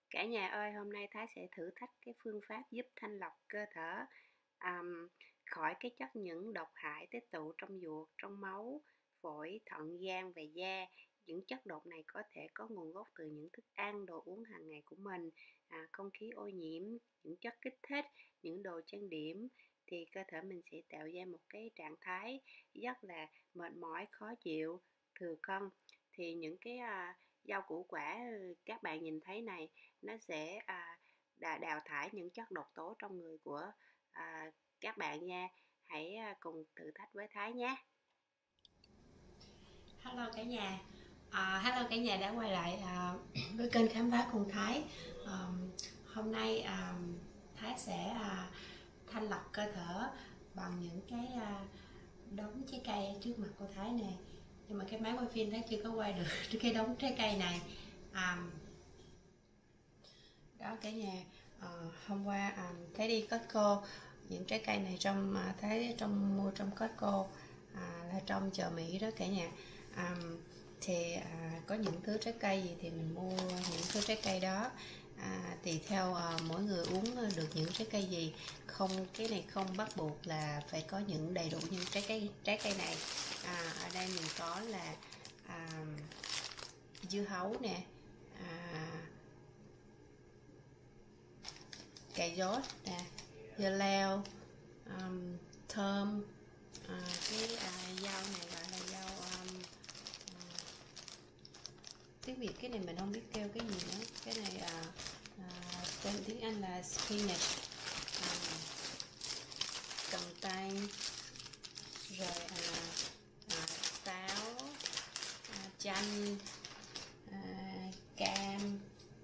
Cả nhà ơi, hôm nay Thái sẽ thử thách cái phương pháp giúp thanh lọc cơ thể khỏi cái chất những độc hại tích tụ trong ruột, trong máu, phổi, thận, gan và da. Những chất độc này có thể có nguồn gốc từ những thức ăn, đồ uống hàng ngày của mình, không khí ô nhiễm, những chất kích thích, những đồ trang điểm. Thì cơ thể mình sẽ tạo ra một cái trạng thái rất là mệt mỏi, khó chịu, thừa cân. Thì những cái rau củ quả các bạn nhìn thấy này, nó sẽ đào thải những chất độc tố trong người của các bạn nha. Hãy cùng thử thách với Thái nhé. Hello cả nhà. Hello cả nhà đã quay lại với kênh khám phá cùng Thái. Hôm nay Thái sẽ thanh lọc cơ thể bằng những cái đống trái cây trước mặt cô Thái nè. Nhưng mà cái máy quay phim Thái chưa có quay được cái đống trái cây này. Đó cả nhà, hôm qua Thái đi Costco, những trái cây này Thái mua trong Costco, là trong chợ Mỹ đó cả nhà. Thì có những thứ trái cây gì thì mình mua những thứ trái cây đó, tùy theo mỗi người uống được những trái cây gì. Không, cái này không bắt buộc là phải có những đầy đủ những trái cây này. Ở đây mình có là dưa hấu nè, cà rốt nè, dưa leo, thơm, cái rau này gọi là rau tiếng Việt cái này mình không biết kêu cái gì nữa. Cái này tên tiếng Anh là spinach, cần tây, rồi táo, chanh, cam.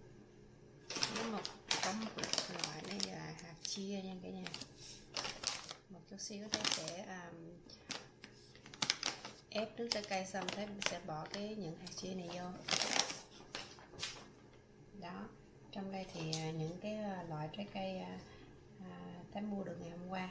Có một loại đây là hạt chia nha cả nhà. Một chút xíu Thế sẽ ép nước trái cây xong Thế sẽ bỏ những hạt chia này vô. Đó, trong đây thì những cái loại trái cây Thế mua được ngày hôm qua.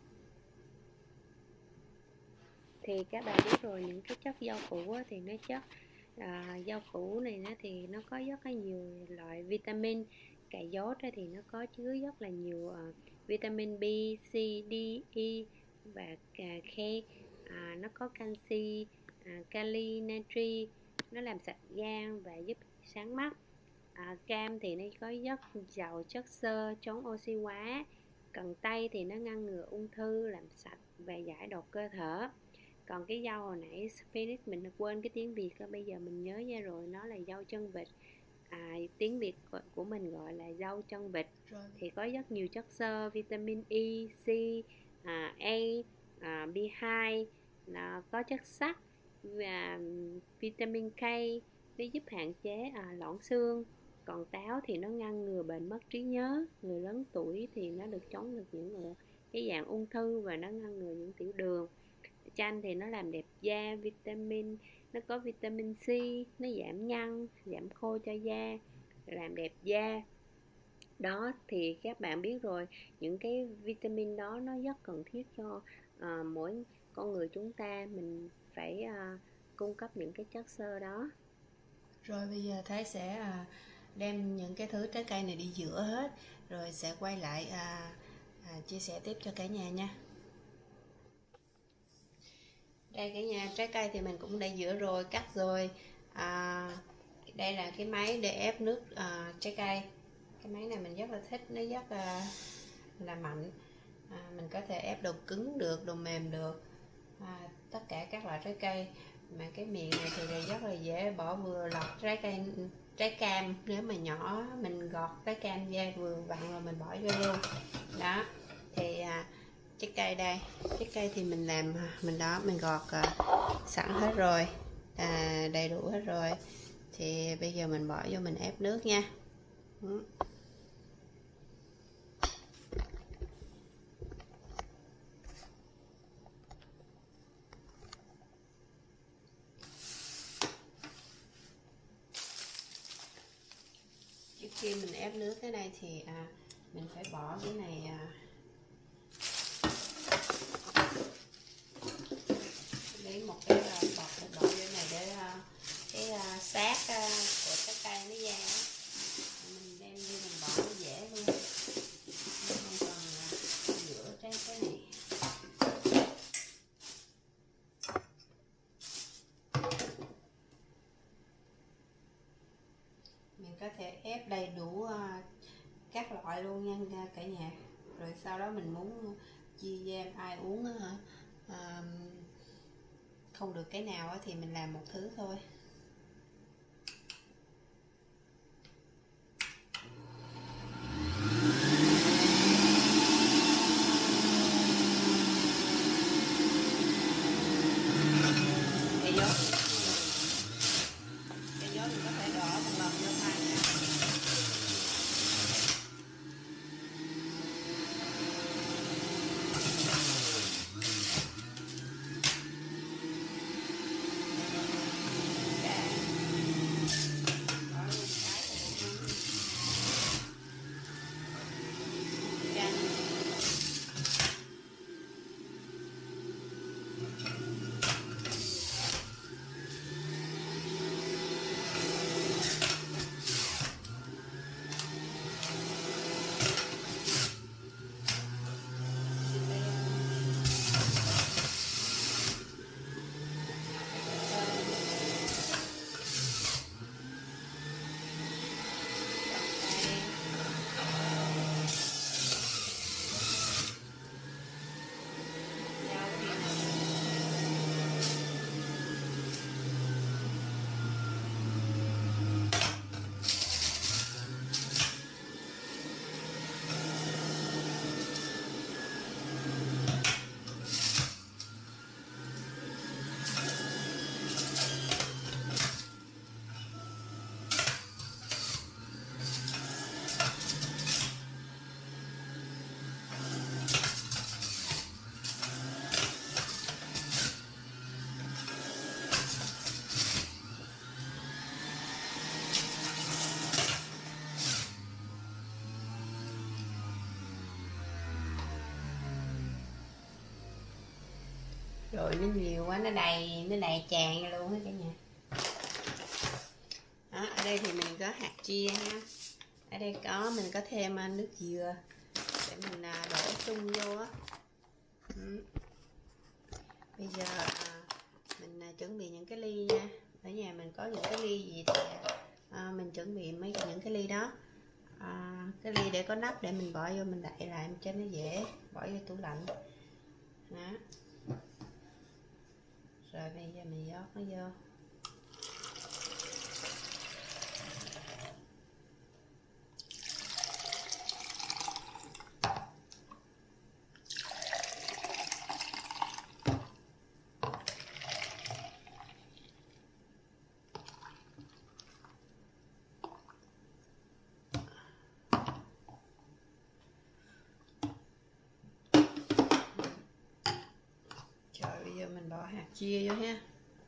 Thì các bạn biết rồi, những cái chất rau củ thì nó rau củ này thì nó có rất là nhiều loại vitamin. Cà rốt thì nó có chứa rất là nhiều vitamin B, C, D, E và K. Nó có canxi, kali, natri, nó làm sạch gan và giúp sáng mắt. Cam thì nó có rất giàu chất xơ, chống oxy hóa. Cần tây thì nó ngăn ngừa ung thư, làm sạch và giải độc cơ thể. Còn cái rau hồi nãy spinach mình quên cái tiếng Việt đó, bây giờ mình nhớ ra rồi, nó là rau chân vịt. Tiếng Việt của mình gọi là rau chân vịt. Thì có rất nhiều chất xơ, vitamin E, C, A, B2, nó có chất sắt và vitamin K, nó giúp hạn chế loãng xương. Còn táo thì nó ngăn ngừa bệnh mất trí nhớ. Người lớn tuổi thì nó được chống được những cái dạng ung thư và nó ngăn ngừa những tiểu đường. Chanh thì nó làm đẹp da, nó có vitamin C, nó giảm nhăn, giảm khô cho da, làm đẹp da. Đó thì các bạn biết rồi, những cái vitamin đó nó rất cần thiết cho mỗi con người chúng ta. Mình phải cung cấp những cái chất xơ đó. Rồi bây giờ Thái sẽ đem những cái thứ trái cây này đi rửa hết, rồi sẽ quay lại chia sẻ tiếp cho cả nhà nha. Đây cả nhà, trái cây thì mình cũng đã rửa rồi, cắt rồi. Đây là cái máy để ép nước trái cây. Cái máy này mình rất là thích, nó rất là mạnh. Mình có thể ép đồ cứng được, đồ mềm được, tất cả các loại trái cây. Mà cái miệng này thì rất là dễ bỏ, vừa lọc trái cam, nếu mà nhỏ mình gọt trái cam ra vừa vặn rồi mình bỏ vô luôn. Đó thì trái cây đây, trái cây thì mình gọt sẵn hết rồi, đầy đủ hết rồi. Thì bây giờ mình bỏ vô, mình ép nước nha. Trước khi mình ép nước thế này thì mình phải bỏ cái này, lấy một cái bọt để bỏ vô này để cái xác của trái cây nó ra. Mình đem vô sau đó mình muốn chia ra ai uống không được cái nào thì mình làm một thứ thôi. Cây gió mình có thể đổ một lần vô tay nha. Rồi nó nhiều quá, nó đầy tràn luôn hết cả nhà. Đó, ở đây thì mình có hạt chia ha. Ở đây mình có thêm nước dừa để mình đổ chung vô á. Bây giờ mình chuẩn bị những cái ly nha. Ở nhà mình có những cái ly gì thì mình chuẩn bị những cái ly đó. Cái ly để có nắp để mình bỏ vô, mình đậy lại cho nó dễ bỏ vô tủ lạnh. Đó. Rồi bây giờ mình rót nó vô. Rồi bây giờ mình bỏ hạt chia vô ha.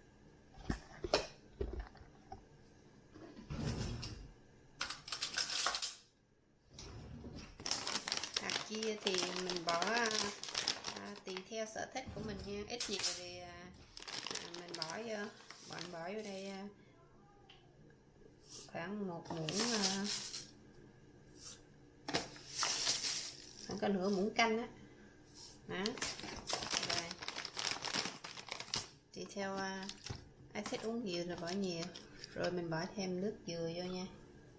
Hạt chia thì mình bỏ tùy theo sở thích của mình nha, ít nhiều thì mình bỏ vô đây khoảng một muỗng, khoảng có nửa muỗng canh á. Đó. Rồi tùy theo ai thích uống nhiều là bỏ nhiều. Rồi mình bỏ thêm nước dừa vô nha.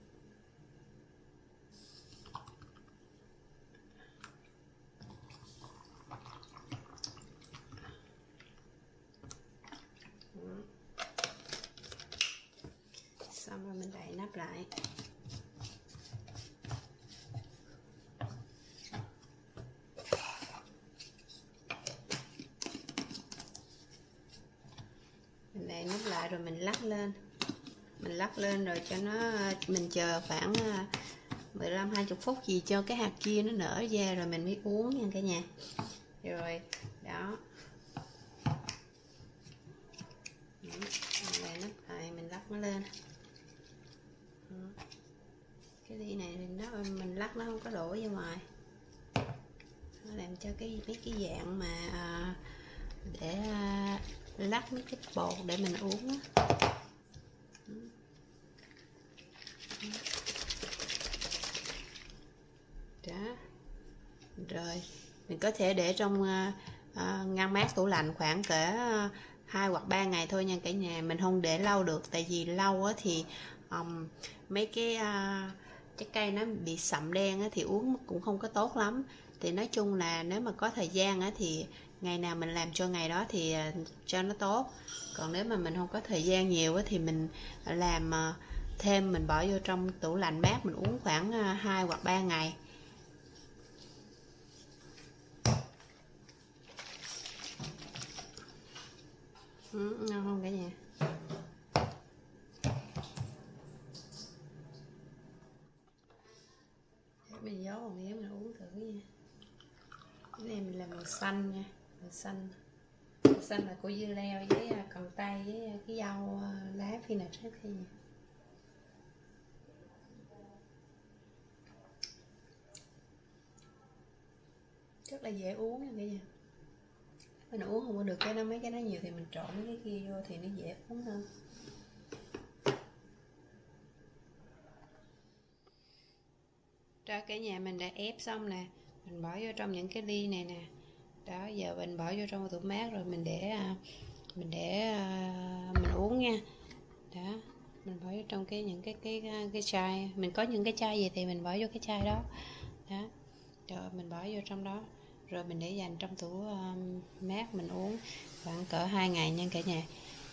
Xong rồi mình đậy nắp lại. Mình đậy nắp lại rồi mình lắc lên. Mình lắc lên rồi cho nó, mình chờ khoảng 15-20 phút gì cho cái hạt chia nó nở ra rồi mình mới uống nha cả nhà. Rồi đó. Mình đậy nắp lại, mình lắc nó lên. Cái ly này mình lắc nó không có đổ ra ngoài, nó làm cho mấy cái dạng mà để lắc mấy cái bột để mình uống á. Đó. Rồi mình có thể để trong ngăn mát tủ lạnh khoảng cỡ 2 hoặc 3 ngày thôi nha cả nhà. Mình không để lâu được, tại vì lâu á thì mấy cái trái cây nó bị sậm đen á, thì uống cũng không có tốt lắm. Thì nói chung là nếu mà có thời gian á, thì ngày nào mình làm cho ngày đó thì cho nó tốt. Còn nếu mà mình không có thời gian nhiều á, thì mình làm thêm, mình bỏ vô trong tủ lạnh mát, mình uống khoảng 2 hoặc 3 ngày. Ngon không cả nhà? Mình giấu một miếng mình uống thử nha. Cái này mình làm màu xanh nha, màu xanh. Màu xanh là của dưa leo với cần tây với cái dâu lá phi nè trái phi. Rất là dễ uống nha cả nhà. Mình uống không có được cái đó, mấy cái đó nhiều thì mình trộn mấy cái kia vô thì nó dễ uống hơn. Đó, cả nhà mình đã ép xong nè, mình bỏ vô trong những cái ly này nè. Đó, giờ mình bỏ vô trong tủ mát rồi mình để mình uống nha. Đó, mình bỏ vô trong những cái chai, mình có những cái chai gì thì mình bỏ vô cái chai đó. Đó, rồi mình bỏ vô trong đó, rồi mình để dành trong tủ mát mình uống khoảng cỡ 2 ngày nha cả nhà.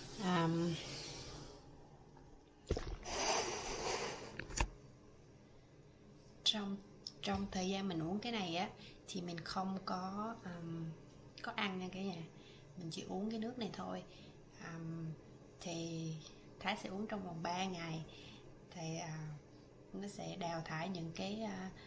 Trong thời gian mình uống cái này á thì mình không có ăn nha cả nhà, mình chỉ uống cái nước này thôi. Thì Thái sẽ uống trong vòng 3 ngày thì nó sẽ đào thải những cái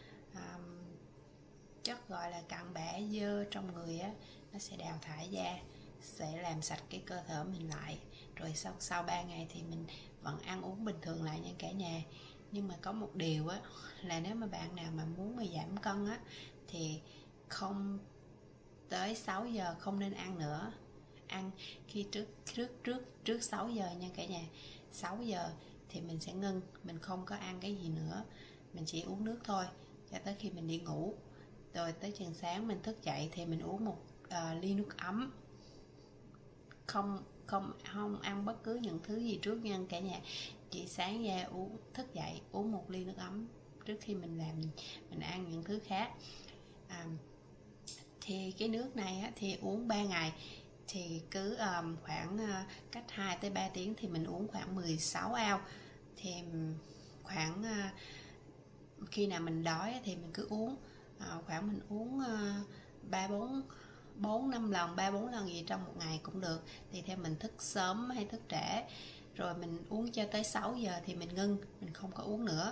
chất gọi là cặn bã dơ trong người á, nó sẽ đào thải ra, sẽ làm sạch cái cơ thể mình lại. Rồi sau 3 ngày thì mình vẫn ăn uống bình thường lại nha cả nhà. Nhưng mà có một điều á, là nếu mà bạn nào mà muốn mà giảm cân á thì không tới 6 giờ không nên ăn nữa. Ăn khi trước 6 giờ nha cả nhà. 6 giờ thì mình sẽ ngưng, mình không có ăn cái gì nữa, mình chỉ uống nước thôi cho tới khi mình đi ngủ. Rồi tới chừng sáng mình thức dậy thì mình uống một ly nước ấm, không ăn bất cứ những thứ gì trước nha cả nhà. Chỉ sáng ra thức dậy uống một ly nước ấm trước khi mình ăn những thứ khác. Thì cái nước này á, thì uống 3 ngày thì cứ khoảng cách 2 tới 3 tiếng thì mình uống khoảng 16 ounce. Thì khoảng khi nào mình đói thì mình cứ uống, khoảng mình uống 4-5 lần, 3-4 lần gì trong một ngày cũng được, thì theo mình thức sớm hay thức trễ. Rồi mình uống cho tới 6 giờ thì mình ngưng, mình không có uống nữa.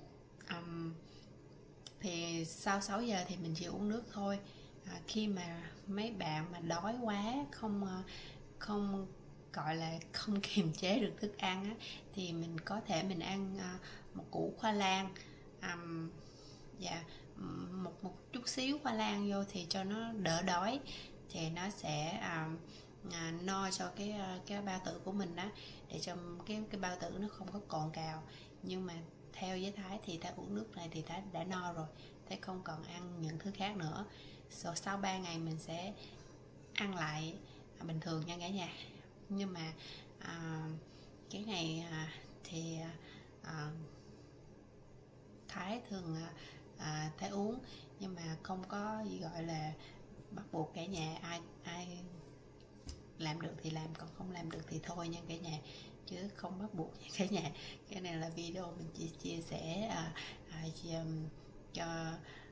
Thì sau 6 giờ thì mình chỉ uống nước thôi. Khi mà mấy bạn mà đói quá, không gọi là không kiềm chế được thức ăn á, thì mình có thể mình ăn một củ khoai lang, một chút xíu khoai lang vô thì cho nó đỡ đói, thì nó sẽ no cho cái bao tử của mình đó, để cho cái bao tử nó không có cồn cào. Nhưng mà theo với Thái thì Thái uống nước này thì Thái đã no rồi, Thái không còn ăn những thứ khác nữa. Rồi sau 3 ngày mình sẽ ăn lại bình thường nha cả nhà. Nhưng mà cái này thì Thái thường Thái uống, nhưng mà không có gì gọi là bắt buộc cả nhà. Ai làm được thì làm, còn không làm được thì thôi nha cả nhà, chứ không bắt buộc nha cả nhà. Cái này là video mình chỉ chia sẻ cho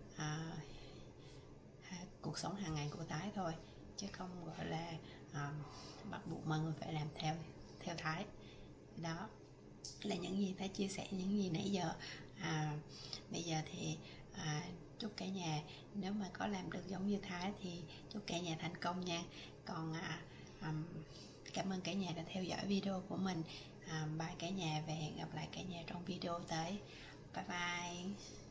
cuộc sống hàng ngày của Thái thôi, chứ không gọi là bắt buộc mọi người phải làm theo Thái. Đó là những gì Thái chia sẻ, những gì nãy giờ. Bây giờ thì chúc cả nhà nếu mà có làm được giống như Thái thì chúc cả nhà thành công nha. Còn cảm ơn cả nhà đã theo dõi video của mình. Bye cả nhà, và hẹn gặp lại cả nhà trong video tới. Bye bye.